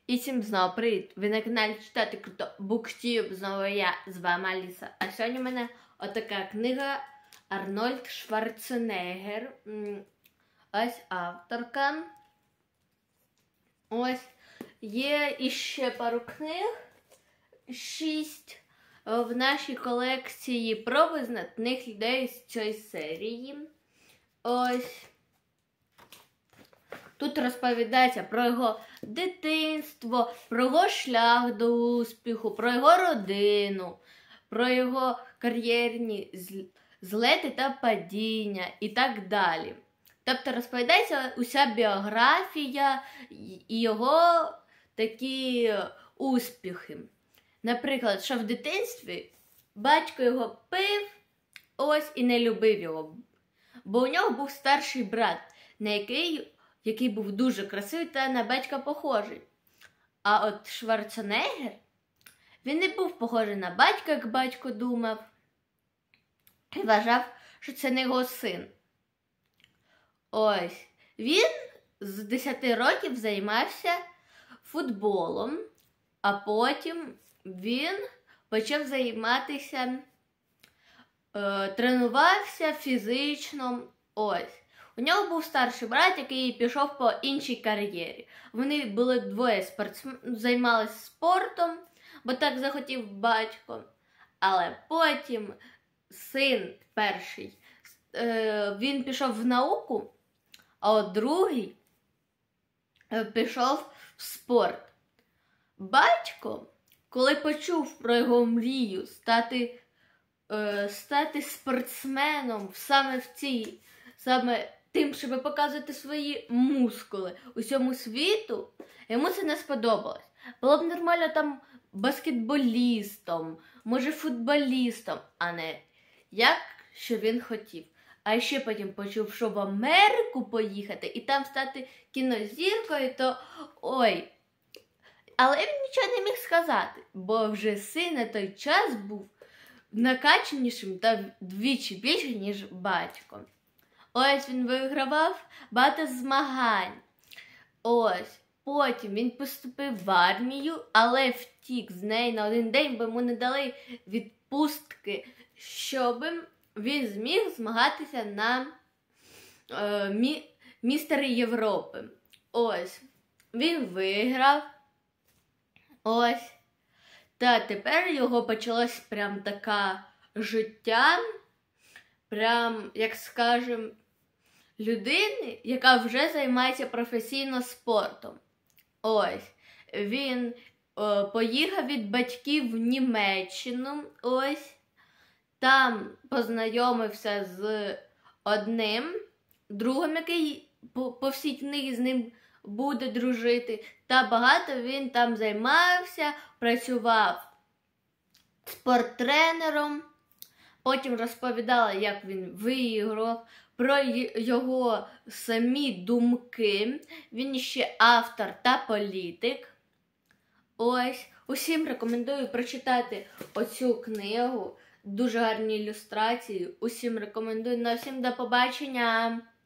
І всім знову привіт! Ви на каналі Читати Круто BookTube. Знову я, з вами Аліса. А сьогодні в мене отака книга Арнольд Шварценеггер. Ось авторка. Ось є іще пару книг. 6 в нашій колекції про визначних людей з цієї серії. Ось. Тут розповідається про його дитинство, про його шлях до успіху, про його родину, про його кар'єрні злети та падіння і так далі. Тобто розповідається уся біографія і його такі успіхи. Наприклад, що в дитинстві батько його пив, ось, і не любив його. Бо у нього був старший брат, який був дуже красивий та на батька похожий. А от Шварценеггер, він не був похожий на батька, як батько думав, і вважав, що це не його син. Ось, він з 10 років займався футболом, а потім він почав займатися, тренувався фізично, ось. У нього був старший брат, який пішов по іншій кар'єрі. Вони були двоє займалися спортом, бо так захотів батько. Але потім син перший, він пішов в науку, а от другий пішов в спорт. Батько, коли почув про його мрію стати спортсменом саме тим, щоб показувати свої мускули усьому світу, йому це не сподобалось. Було б нормально там баскетболістом, може футболістом, а не як, що він хотів. А ще потім почув, що в Америку поїхати і там стати кінозіркою, то ой. Але він нічого не міг сказати, бо вже син на той час був накачанішим та вдвічі більше, ніж батько. Ось він вигравав багато змагань. Ось. Потім він поступив в армію, але втік з неї на один день, бо йому не дали відпустки, щоб він зміг змагатися на містер Європи. Ось. Він виграв. Ось. Та тепер його почалось прям таке життя, прям, як скажем, людини, яка вже займається професійно спортом. Ось. Він поїхав від батьків в Німеччину, ось. Там познайомився з одним другом, який по всій книгі з ним буде дружити. Та багато він там займався, працював спорттренером. Потім розповідала, як він виіграв, про його самі думки. Він ще автор та політик. Ось. Усім рекомендую прочитати оцю книгу. Дуже гарні ілюстрації. Усім рекомендую. На всім до побачення!